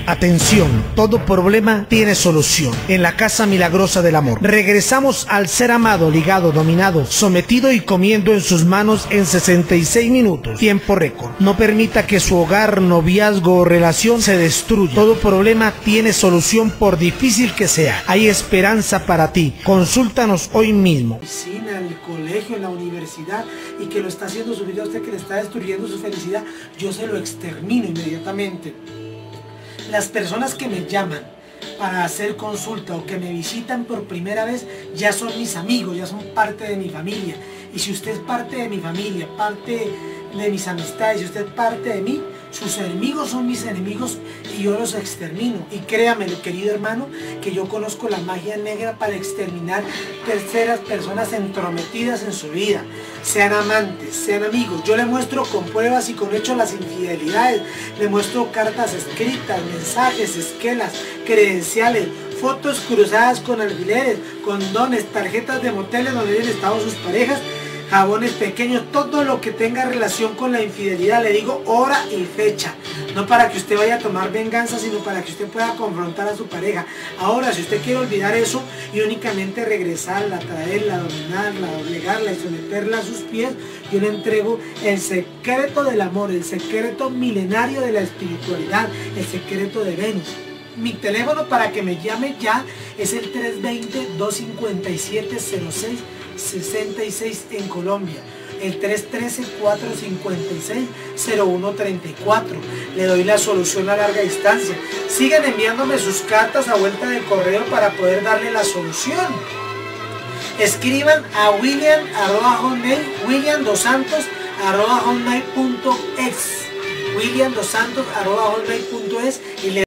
Atención, todo problema tiene solución. En la Casa Milagrosa del Amor. Regresamos al ser amado, ligado, dominado, sometido y comiendo en sus manos en 66 minutos. Tiempo récord. No permita que su hogar, noviazgo o relación se destruya. Todo problema tiene solución por difícil que sea. Hay esperanza para ti. Consúltanos hoy mismo. En el colegio, en la universidad, y que lo está haciendo sufrir a usted, que le está destruyendo su felicidad, yo se lo extermino inmediatamente. Las personas que me llaman para hacer consulta o que me visitan por primera vez ya son mis amigos, ya son parte de mi familia. Y si usted es parte de mi familia, parte de mis amistades, si usted es parte de mí, sus enemigos son mis enemigos y yo los extermino. Y créamelo, querido hermano, que yo conozco la magia negra para exterminar terceras personas entrometidas en su vida. Sean amantes, sean amigos. Yo le muestro con pruebas y con hechos las infidelidades. Le muestro cartas escritas, mensajes, esquelas, credenciales, fotos cruzadas con alfileres, condones, tarjetas de moteles donde habían estado sus parejas, jabones pequeños, todo lo que tenga relación con la infidelidad. Le digo hora y fecha, no para que usted vaya a tomar venganza, sino para que usted pueda confrontar a su pareja. Ahora, si usted quiere olvidar eso y únicamente regresarla, traerla, dominarla, doblegarla y someterla a sus pies, yo le entrego el secreto del amor, el secreto milenario de la espiritualidad, el secreto de Venus. Mi teléfono para que me llame ya es el 320-257-0666 en Colombia, el 313-456-0134. Le doy la solución a larga distancia. Sigan enviándome sus cartas a vuelta de correo para poder darle la solución. Escriban a william2santos@hotmail.es, william2santos@hotmail.es, y le